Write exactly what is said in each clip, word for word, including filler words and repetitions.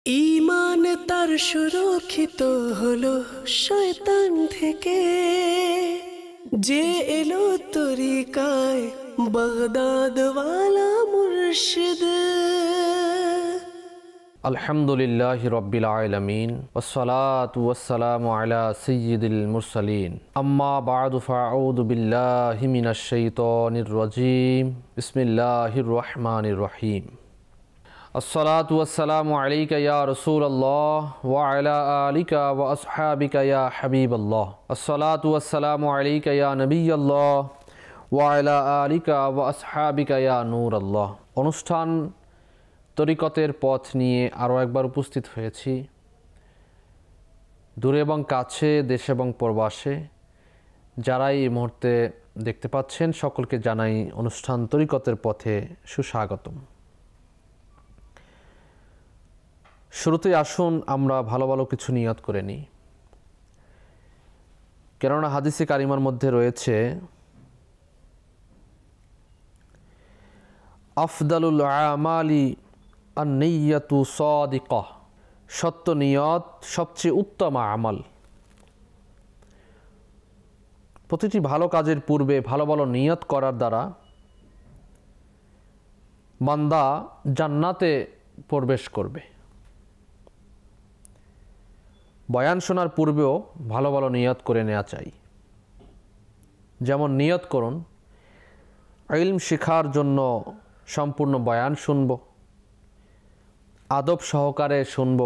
ঈমান তার সুরক্ষিত হলো শয়তান থেকে, যে এলো তরিকায় বাগদাদ ওয়ালা মুর্শিদ। আলহামদুলিল্লাহি রাব্বিল আলামিন ওয়াসসালাতু ওয়াসসালামু আলা সাইয়্যিদিল মুরসালিন, আম্মা বা'দু ফাআউযু বিল্লাহি মিনাশ শাইতানির রাজীম। বিসমিল্লাহির রহমানির রহিম। আসসালাতু ওয়াসসালামু আলাইকা ইয়া রাসূলুল্লাহ ওয়া আলা আলিকা ওয়া আসহাবিকা ইয়া হাবিবাল্লাহ। আসসালাতু ওয়াসসালামু আলাইকা ইয়া নবিয়াল্লাহ ওয়া আলা আলিকা ওয়া আসহাবিকা ইয়া নূরাল্লাহ। অনুষ্ঠান তরিকতের পথ নিয়ে আরও একবার উপস্থিত হয়েছি। দূরে এবং কাছে, দেশে এবং প্রবাসে যারাই এই মুহূর্তে দেখতে পাচ্ছেন, সকলকে জানাই অনুষ্ঠান তরিকতের পথে সুস্বাগতম। শুরুতেই আসুন আমরা ভালো ভালো কিছু নিয়ত করে নিই, কেননা হাদিসে কারিমার মধ্যে রয়েছে আফদালুল আমালি আন-নিয়্যাতু সাদিকাহ, সত্য নিয়ত সবচেয়ে উত্তম আমল। প্রতিটি ভালো কাজের পূর্বে ভালো ভালো নিয়ত করার দ্বারা বান্দা জান্নাতে প্রবেশ করবে। বয়ান শোনার পূর্বেও ভালো ভালো নিয়ত করে নেওয়া চাই। যেমন নিয়ত করুন ইলম শেখার জন্য সম্পূর্ণ বয়ান শুনব, আদব সহকারে শুনব,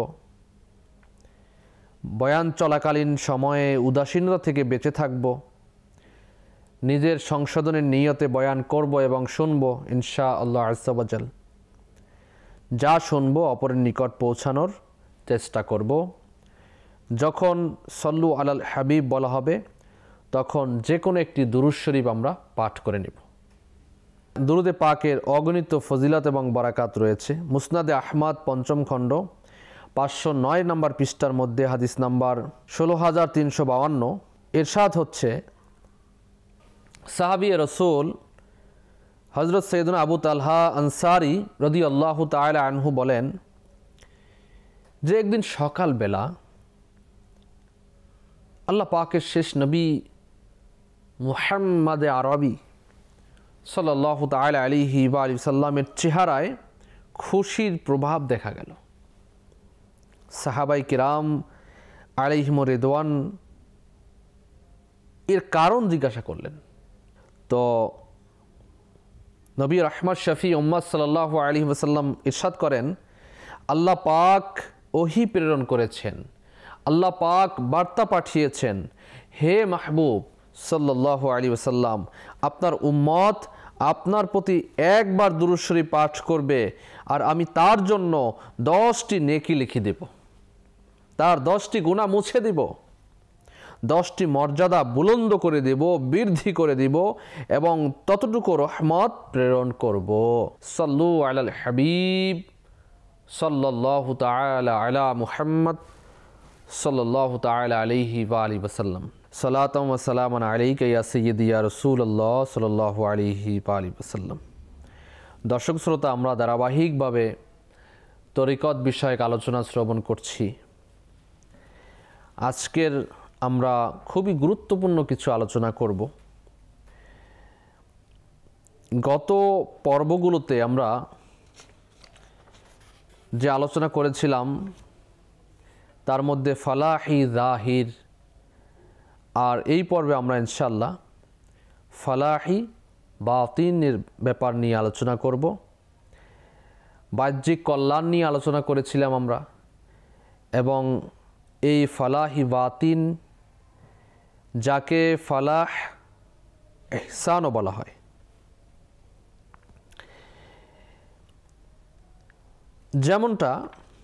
বয়ান চলাকালীন সময়ে উদাসীনতা থেকে বেঁচে থাকব, নিজের সংশোধনের নিয়তে বয়ান করব এবং শুনব ইনশাআল্লাহ আজ্জা ওয়া জাল। যা শুনব অপরের নিকট পৌঁছানোর চেষ্টা করব। যখন সল্লু আলাল হাবিব বলা হবে তখন যে কোনো একটি দুরূদ শরীফ আমরা পাঠ করে নেব। দুরুদে পাকের অগণিত ফজিলত এবং বারাকাত রয়েছে। মুসনাদে আহমদ পঞ্চম খণ্ড পাঁচশো নয় নম্বর পৃষ্ঠার মধ্যে হাদিস নাম্বার ষোলো হাজার তিনশো বাউান্ন এরশাদ হচ্ছে, সাহাবী রসুল হজরত সৈয়দনা আবু তালহা আনসারি রাদিয়াল্লাহু তাআলা আনহু বলেন যে একদিন সকালবেলা আল্লাহ পাকের শেষ নবী মুহাম্মদ আরবি সাল্লাল্লাহু তাআলা আলাইহি ওয়া আলিহি সাল্লামের চেহারায় খুশির প্রভাব দেখা গেল। সাহাবাই কিরাম আলাইহিমুর রিদওয়ান এর কারণ জিজ্ঞাসা করলেন। তো নবী রাহমাত শফি উম্মাত সাল্লাল্লাহু আলাইহি ওয়াসাল্লাম ইরশাদ করেন, আল্লাহ পাক ওহী প্রেরণ করেছেন, আল্লাহ পাক বার্তা পাঠিয়েছেন, হে মাহবুব সাল্লাল্লাহু আলাইহি ওয়াসাল্লাম, আপনার উম্মত আপনার প্রতি একবার দুরূদ শরীফ পাঠ করবে আর আমি তার জন্য দশটি নেকি লিখে দেব, তার দশটি গুনাহ মুছে দেব, দশটি মর্যাদা বুলন্দ করে দেব, বৃদ্ধি করে দেব এবং ততটুকু রহমত প্রেরণ করব। সাল্লু আলাল হাবিব সাল্লাল্লাহু তাআলা আলা মুহাম্মদ সাল্লাল্লাহু তাআলা আলাইহি ওয়া আলিহি ওয়াসাল্লাম। সালাতাম ওয়া সালামান আলাইকা ইয়া সাইয়্যিদি ইয়া রাসূলুল্লাহ সাল্লাল্লাহু আলাইহি ওয়া আলিহি ওয়াসাল্লাম। দর্শক শ্রোতা, আমরা ধারাবাহিকভাবে তরিকত বিষয়ক আলোচনা শ্রবণ করছি। আজকের আমরা খুবই গুরুত্বপূর্ণ কিছু আলোচনা করব। গত পর্বগুলোতে আমরা যে আলোচনা করেছিলাম তার মধ্যে ফালাহি জাহির, আর এই পর্বে আমরা ইনশাআল্লাহ ফালাহি বাতিনের ব্যাপার নিয়ে আলোচনা করব। বাহ্যিক কল্যাণ নিয়ে আলোচনা করেছিলাম আমরা, এবং এই ফালাহি বাতিন যাকে ফালাহ ইহসানও বলা হয়, যেমনটা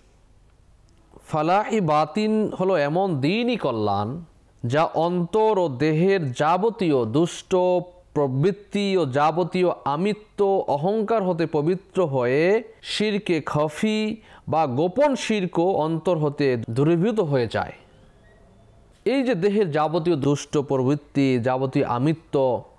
ফালাহি বাতিন হলো এমন দ্বীনি কল্যাণ যা অন্তর ও দেহের যাবতীয় দুষ্ট প্রবৃত্তি ও যাবতীয় আমিত্ব অহংকার হতে পবিত্র হয়ে শিরকে খফি বা গোপন শিরক অন্তর হতে দূরীভূত হয়ে যায়। এই যে দেহের যাবতীয় দুষ্ট প্রবৃত্তি, যাবতীয় আমিত্ব,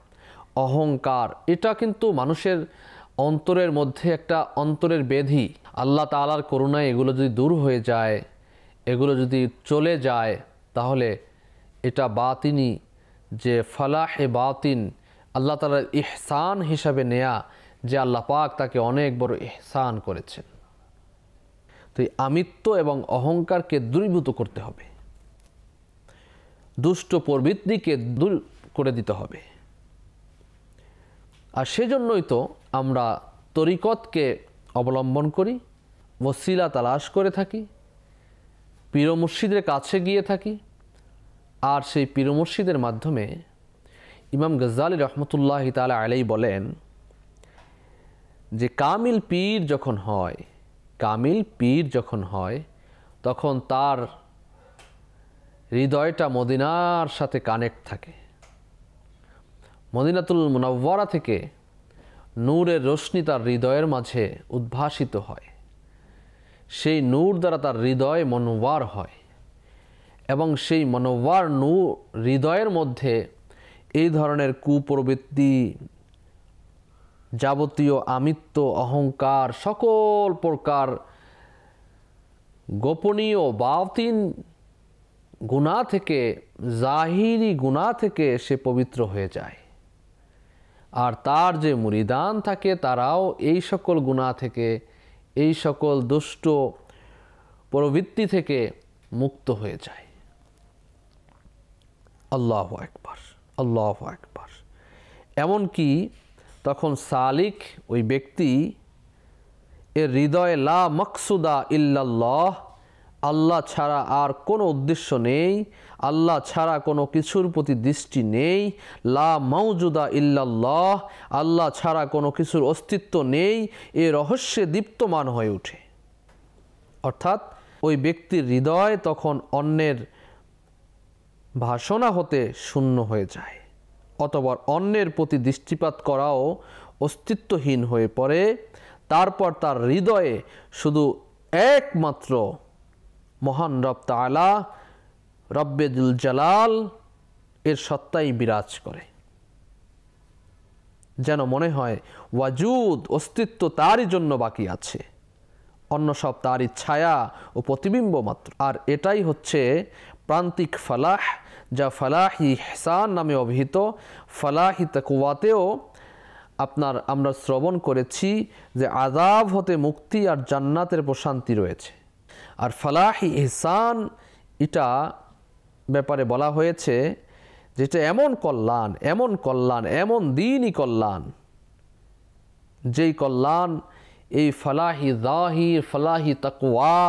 অহংকার, এটা কিন্তু মানুষের অন্তরের মধ্যে একটা অন্তরের ব্যাধি। আল্লাহ তাআলার করুণায় এগুলো যদি দূর হয়ে যায়, এগুলো যদি চলে যায়, তাহলে এটা বাতিনি যে ফালাহে বাতিন, আল্লাহ তাআলার ইহসান হিসাবে নেয়া যে আল্লাহ পাক তাকে অনেক বড় ইহসান করেছেন। তো এই আমিত্ব এবং অহংকারকে দূরীভূত করতে হবে, দুষ্ট প্রবৃত্তিকে দূর করে দিতে হবে। আর সেজন্যই তো আমরা তরিকতকে অবলম্বন করি, ওসিলা তালাশ করে থাকি, পীর মুর্শিদের কাছে গিয়ে থাকি। আর সেই পীর মুর্শিদের মাধ্যমে ইমাম গজ্জালী রহমতুল্লাহ তাআলা আলাইহি বলেন যে কামিল পীর যখন হয়, কামিল পীর যখন হয় তখন তার হৃদয়টা মদিনার সাথে কানেক্ট থাকে। মদিনাতুল মুনাওয়ারা থেকে নূরের রোশনি তার হৃদয়ের মাঝে উদ্ভাসিত হয়, সেই নূর দ্বারা তার হৃদয় মনোয়ার হয় এবং সেই মনোয়ার নূর হৃদয়ের মধ্যে এই ধরনের কুপ্রবৃত্তি, যাবতীয় আমিত্ব, অহংকার, সকল প্রকার গোপনীয় বাতিন গুনাহ থেকে, জাহিরি গুনাহ থেকে সে পবিত্র হয়ে যায়। আর তার যে মুরিদান থাকে তারাও এই সকল গুনাহ থেকে, এই সকল দুষ্ট প্রবৃত্তি থেকে মুক্ত হয়ে যায়। আল্লাহু আকবার, আল্লাহু আকবার। এমনকি তখন সালিক, ওই ব্যক্তি, এর হৃদয়ে লা মাকসুদা ইল্লাল্লাহ, আল্লাহ ছাড়া আর কোনো উদ্দেশ্য নেই, আল্লাহ ছাড়া কোনো কিছুর প্রতি দৃষ্টি নেই, লা মাউজুদা ইল্লাল্লাহ, আল্লাহ ছাড়া কোনো কিছুর অস্তিত্ব নেই, এ রহস্যে দীপ্তমান হয়ে ওঠে। অর্থাৎ ওই ব্যক্তির হৃদয় তখন অন্যের ভাষণা হতে শূন্য হয়ে যায়, অতঃপর অন্যের প্রতি দৃষ্টিপাত করাও অস্তিত্বহীন হয়ে পড়ে। তারপর তার হৃদয়ে শুধু একমাত্র মহান রব তাআলা, রব্বে যুল জালাল এর সত্তাই বিরাজ করে। যেন মনে হয় ওয়াজুদ, অস্তিত্ব তারই জন্য বাকি আছে, অন্য সব তারই ছায়া ও প্রতিবিম্ব মাত্র। আর এটাই হচ্ছে প্রান্তিক ফালাহ, যা ফালাহি ইহসান নামে অভিহিত। ফালাহি তাকওয়াতেও আপনার আমরা শ্রবণ করেছি যে আযাব হতে মুক্তি আর জান্নাতের প্রশান্তি রয়েছে। আর ফালাহি ইহসান এটা ব্যাপারে বলা হয়েছে যেটা এমন কল্যাণ, এমন কল্যাণ, এমন দিনই কল্যাণ, যেই কল্যাণ এই ফালাহি যাহির, ফালাহি তাকওয়া,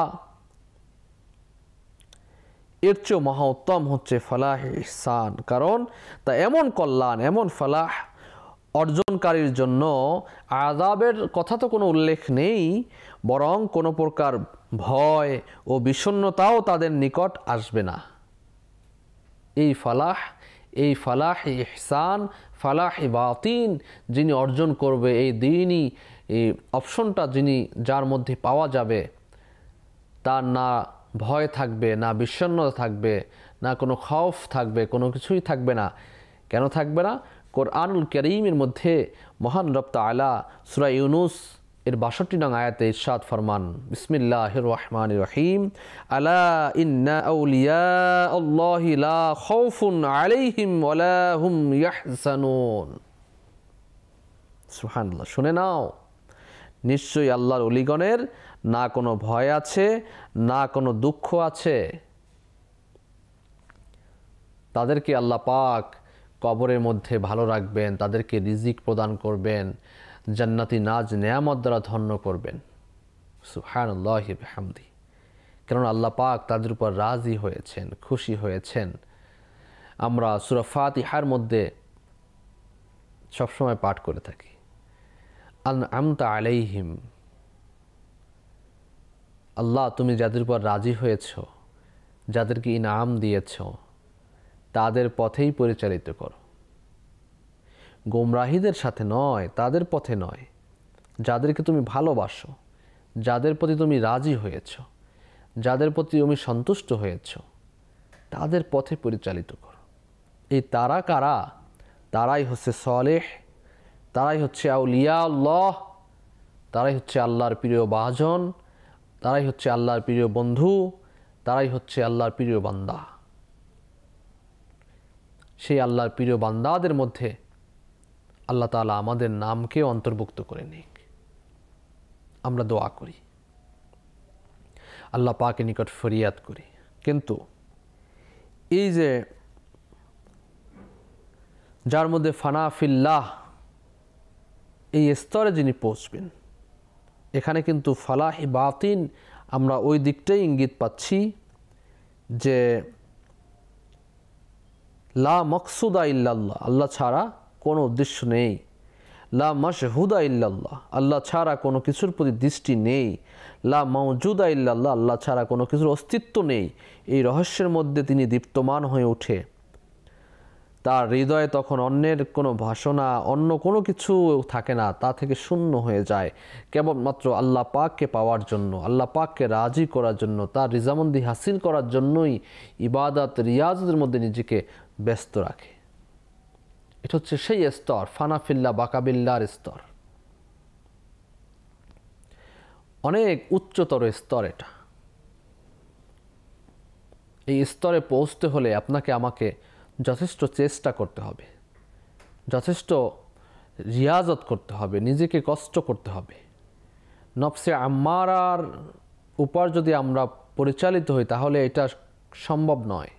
এর চেয়েও মহোত্তম হচ্ছে ফালাহ ইহসান। কারণ তা এমন কল্যাণ, এমন ফালাহ অর্জনকারীর জন্য আযাবের কথা তো কোনো উল্লেখ নেই, বরং কোনো প্রকার ভয় ও বিষণ্ণতাও তাদের নিকট আসবে না। এই ফালাহ, এই ফালাহ ইহসান, ফালাহ বাতিন যিনি অর্জন করবে, এই দিনই এই অপশনটা যিনি, যার মধ্যে পাওয়া যাবে, তার না ভয় থাকবে, না বিষণ্ণতা থাকবে, না কোনো খৌফ থাকবে, কোনো কিছুই থাকবে না। কেন থাকবে না? কোরআনুল কারীমের মধ্যে মহান রব তাআলা সূরা ইউনূস এর বাষট্টি নং আয়াতে ইরশাদ ফরমান, বিসমিল্লাহির রহমানির রহিম, আলা ইন্না আউলিয়া আল্লাহি লা খাউফুন আলাইহিম ওয়ালা হুম ইয়াহজানুন। সুবহানাল্লাহ। শুনে নাও, নিশ্চয়ই আল্লাহর ওলিগণের না কোনো ভয় আছে, না কোনো দুঃখ আছে। তাদেরকে আল্লাহ পাক কবরের মধ্যে ভালো রাখবেন, তাদেরকে রিজিক প্রদান করবেন, জান্নাতি নাজ নেয়ামত দ্বারা ধন্য করবেন। সুবহানাল্লাহি বিহামদি। কারণ আল্লাহ পাক তাদের উপর রাজি হয়েছেন, খুশি হয়েছেন। আমরা সূরা ফাতিহার মধ্যে সবসময় পাঠ করে থাকি, আনআমতা আলাইহিম, আল্লাহ তুমি যাদের উপর রাজি হয়েছ, যাদেরকে ইনাম দিয়েছ, তাদের পথেই পরিচালিত করো। গোমরাহীদের সাথে নয়, তাদের পথে নয়, যাদেরকে তুমি ভালোবাসো, যাদের প্রতি তুমি রাজি হয়েছ, যাদের প্রতি তুমি সন্তুষ্ট হয়েছ, তাদের পথে পরিচালিত করো। এই তারা কারা? তারাই হচ্ছে সালেহ, তারাই হচ্ছে আউলিয়া আল্লাহ, তারাই হচ্ছে আল্লাহর প্রিয় ভাজন, তারাই হচ্ছে আল্লাহর প্রিয় বন্ধু, তারাই হচ্ছে আল্লাহর প্রিয় বান্দা। সেই আল্লাহর প্রিয় বান্দাদের মধ্যে আল্লাহ তাআলা আমাদের নামকে অন্তর্ভুক্ত করে নিক, আমরা দোয়া করি, আল্লাহ পাকের নিকট ফরিয়াদ করি। কিন্তু এই যে যার মধ্যে ফানা ফিল্লাহ, এই স্তরে যিনি পৌঁছবেন, এখানে কিন্তু ফালাহি বাতিন আমরা ওই দিকটাই ইঙ্গিত পাচ্ছি যে লা মকসুদা ইল্লাল্লাহ, আল্লাহ ছাড়া কোনো উদ্দেশ্য নেই। লা মাশহুদা ইল্লাল্লাহ, আল্লাহ ছাড়া কোনো কিছুর প্রতি দৃষ্টি নেই। লা মাওজুদা ইল্লাল্লাহ, আল্লাহ ছাড়া কোনো কিছুর অস্তিত্ব নেই। এই রহস্যের মধ্যে তিনি দীপ্তমান হয়ে ওঠে। তার হৃদয়ে তখন অন্যের কোনো ভাষণা, অন্য কোনো কিছু থাকে না, তা থেকে শূন্য হয়ে যায়। কেবলমাত্র আল্লাহ পাককে পাওয়ার জন্য, আল্লাহ পাককে রাজি করার জন্য, তার রিজামন্দি হাসিল করার জন্যই ইবাদত রিয়াজতের মধ্যে নিজেকে ব্যস্ত রাখে। এটা হচ্ছে সেই স্তর, ফানাফিল্লা বাকাবিল্লার স্তর, অনেক উচ্চতর স্তর এটা। এই স্তরে পৌঁছতে হলে আপনাকে আমাকে যথেষ্ট চেষ্টা করতে হবে, যথেষ্ট রিয়াজত করতে হবে, নিজেকে কষ্ট করতে হবে। নফসে আম্মারার উপর যদি আমরা পরিচালিত হই তাহলে এটা সম্ভব নয়।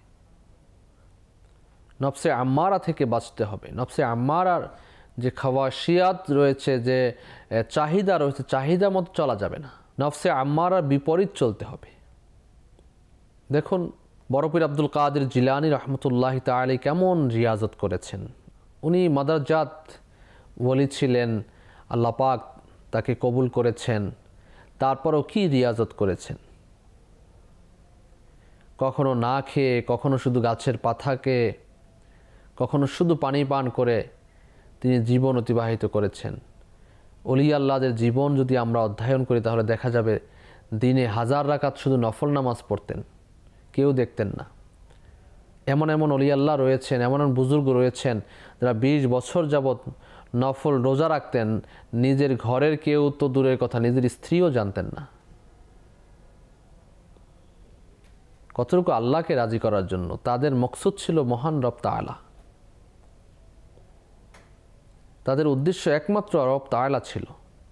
নফসে আম্মারা থেকে বাঁচতে হবে। নফসে আম্মারার যে খাওয়াশিয়াত রয়েছে, যে চাহিদা রয়েছে, চাহিদা মতো চলা যাবে না, নফসে আম্মারার বিপরীত চলতে হবে। দেখুন বড় পীর আব্দুল কাদের জিলানী রহমতুল্লাহ তাআলা কেমন রিয়াজত করেছেন। উনি মাদারজাত ওলি ছিলেন, আল্লাহ পাক তাকে কবুল করেছেন, তারপরও কি রিয়াজত করেছেন। কখনো না খেয়ে, কখনো শুধু গাছের পাতাকে, কখনো শুধু পানি পান করে তিনি জীবন অতিবাহিত করেছেন। ওলি আল্লাহদের জীবন যদি আমরা অধ্যয়ন করি তাহলে দেখা যাবে দিনে হাজার রাকাত শুধু নফল নামাজ পড়তেন, কেউ দেখতেন না। এমন এমন ওলি আল্লাহ রয়েছেন, এমন এমন বুজুর্গ রয়েছেন যারা বিশ বছর যাবৎ নফল রোজা রাখতেন, নিজের ঘরের কেউ তো দূরের কথা, নিজের স্ত্রীও জানতেন না। কতটুকু আল্লাহকে রাজি করার জন্য তাদের মকসুদ ছিল মহান রব তাআলা, তাদের উদ্দেশ্য একমাত্র রব তাআলা ছিল।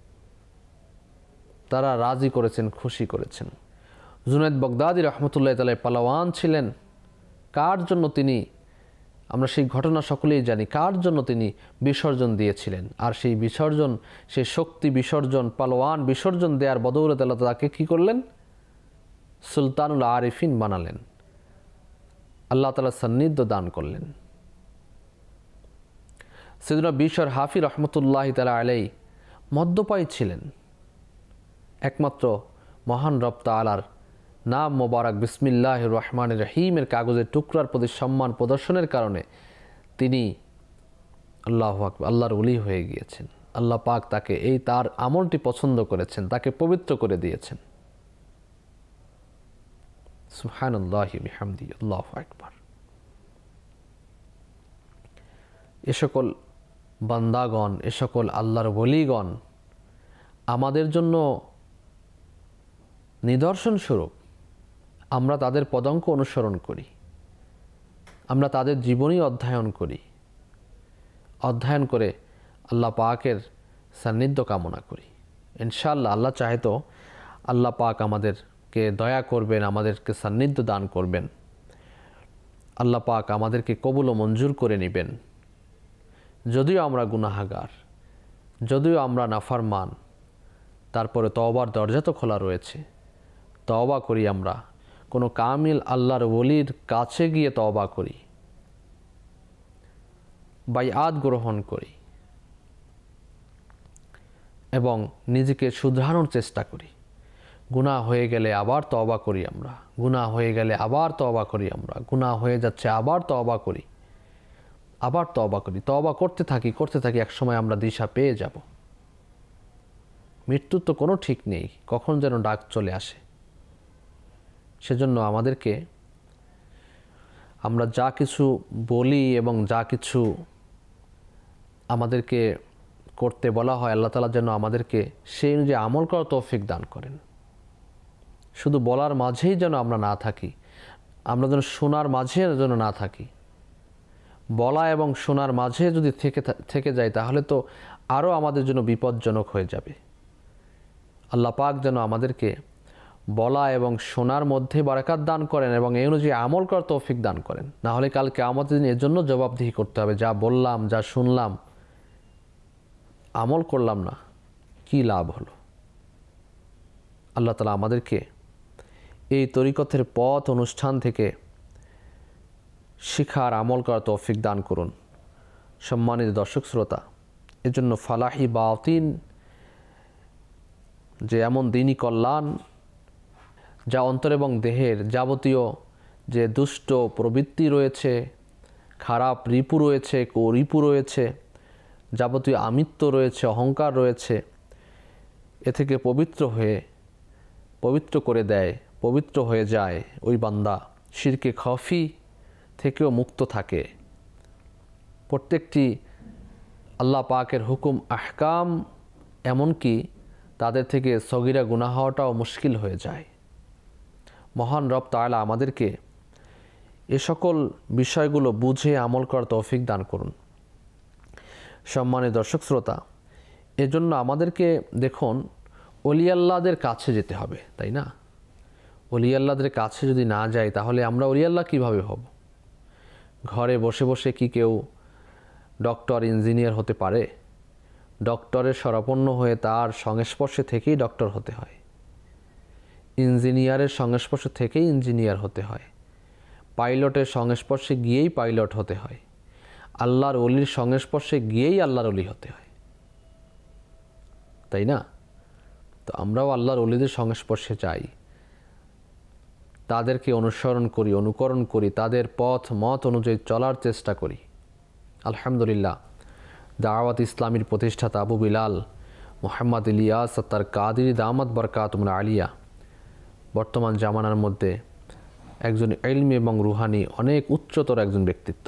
তারা রাজি করেছেন, খুশি করেছেন। জুনায়েদ বাগদাদী রহমতুল্লাহ তাআলা পালোয়ান ছিলেন। কার জন্য তিনি, আমরা সেই ঘটনা সকলেই জানি, কার জন্য তিনি বিসর্জন দিয়েছিলেন। আর সেই বিসর্জন, সেই শক্তি বিসর্জন, পালোয়ান বিসর্জন দেওয়ার বদৌলতে আল্লাহ তাকে কী করলেন? সুলতানুল আরিফিন বানালেন, আল্লাহ তাআলা সান্নিধ্য দান করলেন। সাইয়েদনা বিশর হাফি রহমতুল্লাহ তাআলা আলাইহি মদ্যপায়ী ছিলেন। একমাত্র মহান রব তাআলার নাম মোবারক বিসমিল্লাহির রহমানির রহিমের কাগজের টুকরার প্রতি সম্মান প্রদর্শনের কারণে তিনি আল্লাহু আকবার আল্লাহর ওলি হয়ে গিয়েছেন। আল্লাহ পাক তাকে এই তার আমলটি পছন্দ করেছেন, তাকে পবিত্র করে দিয়েছেন। সুবহানাল্লাহি বিহামদিহি, আল্লাহু আকবার। এ সকল বান্দাগণ, এ সকল আল্লাহর ওলিগণ আমাদের জন্য নিদর্শন স্বরূপ। আমরা তাদের পদাঙ্ক অনুসরণ করি, আমরা তাদের জীবনী অধ্যয়ন করি, অধ্যয়ন করে আল্লাহ পাকের সান্নিধ্য কামনা করি। ইনশাআল্লাহ আল্লাহ চাহে তো আল্লাহ পাক আমাদেরকে দয়া করবেন, আমাদেরকে সান্নিধ্য দান করবেন। আল্লাহ পাক আমাদেরকে কবুল ও মঞ্জুর করে নেবেন। যদিও আমরা গুনাহগার, যদিও আমরা নাফরমান, তারপরে তওবার দরজা তো খোলা রয়েছে। তওবা করি, আমরা কোনো কামিল আল্লাহর ওলির কাছে গিয়ে তওবা করি, বাইআত গ্রহণ করি এবং নিজেকে শুধরানোর চেষ্টা করি। গুনাহ হয়ে গেলে আবার তওবা করি আমরা, গুনাহ হয়ে গেলে আবার তওবা করি আমরা, গুনাহ হয়ে যাচ্ছে আবার তওবা করি, আবার তওবা করি, তওবা করতে থাকি করতে থাকি একসময় আমরা দিশা পেয়ে যাব। মৃত্যুর তো কোনো ঠিক নেই, কখন যেন ডাক চলে আসে। সেজন্য আমাদেরকে আমরা যা কিছু বলি এবং যা কিছু আমাদেরকে করতে বলা হয়, আল্লাহ তাআলা যেন আমাদেরকে সেই অনুযায়ী আমল করার তৌফিক দান করেন। শুধু বলার মাঝেই যেন আমরা না থাকি, আমরা যেন শোনার মাঝে যেন না থাকি। বলা এবং শোনার মাঝে যদি থেকে থেকে যায় তাহলে তো আরও আমাদের জন্য বিপজ্জনক হয়ে যাবে। আল্লাহ পাক যেন আমাদেরকে বলা এবং শোনার মধ্যে বারাকাত দান করেন এবং এই অনুযায়ী আমল করার তৌফিক দান করেন। না হলে কাল কিয়ামতের দিন এর জন্য জবাবদিহি করতে হবে, যা বললাম, যা শুনলাম, আমল করলাম না, কি লাভ হলো। আল্লাহ তাআলা আমাদেরকে এই তরিকতের পথ অনুষ্ঠান থেকে শিখার আমল করার তৌফিক দান করুন। সম্মানিত দর্শক শ্রোতা, এজন্য ফালাহি বাতিন যে এমন দিনই কল্যাণ যা অন্তর এবং দেহের যাবতীয় যে দুষ্ট প্রবৃত্তি রয়েছে, খারাপ রিপু রয়েছে, কুরিপু রয়েছে, যাবতীয় আমিত্ব রয়েছে, অহংকার রয়েছে, এ থেকে পবিত্র হয়ে পবিত্র করে দেয়, পবিত্র হয়ে যায় ওই বান্দা। শিরকে খফি থেকেও মুক্ত থাকে। প্রত্যেকটি আল্লাহ পাকের হুকুম আহকাম, এমনকি তাদের থেকে সগীরা গুনাহ হওয়াটাও মুশকিল হয়ে যায়। মহান রব তাআলা আমাদেরকে এ সকল বিষয়গুলো বুঝে আমল করার তৌফিক দান করুন। সম্মানিত দর্শক শ্রোতা, এজন্য আমাদেরকে দেখুন ওলি আল্লাহদের কাছে যেতে হবে, তাই না? ওলি আল্লাহদের কাছে যদি না যাই তাহলে আমরা ওলি আল্লাহ কীভাবে হব? ঘরে বসে বসে কি কেউ ডক্টর ইঞ্জিনিয়ার হতে পারে? ডক্টরের শরণাপন্ন হয়ে তার সংস্পর্শে থেকেই ডক্টর হতে হয়, ইঞ্জিনিয়ারের সংস্পর্শ থেকেই ইঞ্জিনিয়ার হতে হয়, পাইলটের সংস্পর্শে গিয়েই পাইলট হতে হয়, আল্লাহর ওলির সংস্পর্শে গিয়েই আল্লাহর ওলি হতে হয়, তাই না? তো আমরাও আল্লাহর ওলিদের সংস্পর্শে যাই, তাদেরকে অনুসরণ করি, অনুকরণ করি, তাদের পথ মত অনুযায়ী চলার চেষ্টা করি। আলহামদুলিল্লাহ, দাওয়াত ইসলামীর প্রতিষ্ঠাতা আবু বিলাল মোহাম্মদ ইলিয়াস তার কাদিরি দামাত বরকাতুল আলিয়া বর্তমান জামানার মধ্যে একজন ইলমি এবং রুহানি অনেক উচ্চতর একজন ব্যক্তিত্ব,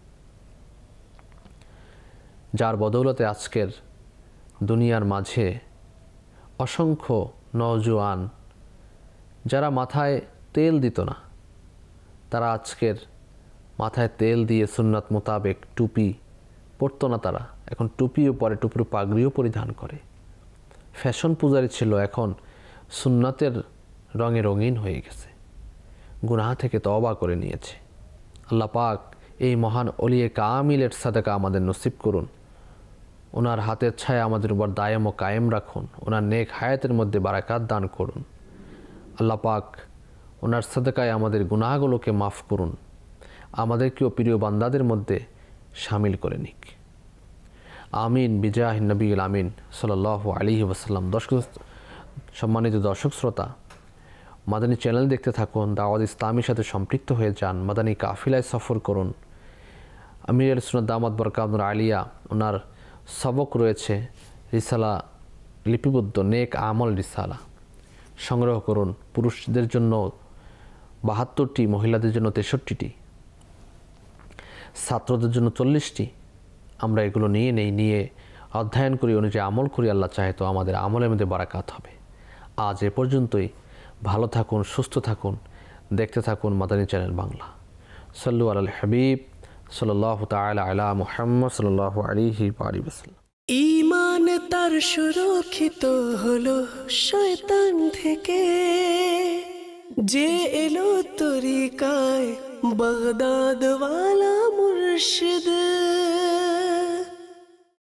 যার বদৌলতে আজকের দুনিয়ার মাঝে অসংখ্য নওজোয়ান যারা মাথায় তেল দিত না, তারা আজকের মাথায় তেল দিয়ে সুন্নাত মোতাবেক টুপি পরতো না, তারা এখন টুপিও পরে, টুপির পাগড়িও পরিধান করে। ফ্যাশন পূজারি ছিল, এখন সুন্নাতের রঙে রঙিন হয়ে গেছে, গুনাহ থেকে তওবা করে নিয়েছে। আল্লাহ পাক এই মহান ওলিয়ে কামিলের সাদাকা আমাদের নসিব করুন। ওনার হাতের ছায়া আমাদের উপর দায়েম ও কায়েম রাখুন। ওনার নেক হায়াতের মধ্যে বারাকাত দান করুন। আল্লাহ পাক ওনার সাদাকায় আমাদের গুনাহগুলোকে মাফ করুন, আমাদেরকেও প্রিয় বান্দাদের মধ্যে শামিল করে নিক। আমিন বিজাহ নবীল আমিন সাল্লাল্লাহু আলাইহি ওয়াসাল্লাম। দর্শক সম্মানিত দর্শক শ্রোতা, মাদানী চ্যানেল দেখতে থাকুন, দাওয়াত ইসলামীর সাথে সম্পৃক্ত হয়ে যান, মাদানী কাফিলায় সফর করুন। আমির আল সুন্নাত দামাত বরকাতুল আলিয়া ওনার সবক রয়েছে, রিসালা লিপিবদ্ধ নেক আমল রিসালা সংগ্রহ করুন। পুরুষদের জন্য বাহাত্তরটি, মহিলাদের জন্য তেষট্টিটি, ছাত্রদের জন্য চল্লিশটি। আমরা এগুলো নিয়ে নেই, নিয়ে অধ্যয়ন করি, অনুযায়ী আমল করি। আল্লাহ চাহে তো আমাদের আমলের মধ্যে বারাকাত হবে। আজ এ পর্যন্তই। ভালো থাকুন, সুস্থ থাকুন, দেখতে থাকুন মাদানী চ্যানেল বাংলা। সাল্লু আলাল হাবিব সাল্লাল্লাহু তাআলা আলা মুহাম্মদ সাল্লাল্লাহু আলাইহি ওয়াসাল্লাম। ঈমান তার সুরক্ষিত হলো শয়তান থেকে, যে এলো তরিকায় বাগদাদ ওয়ালা মুর্শিদ।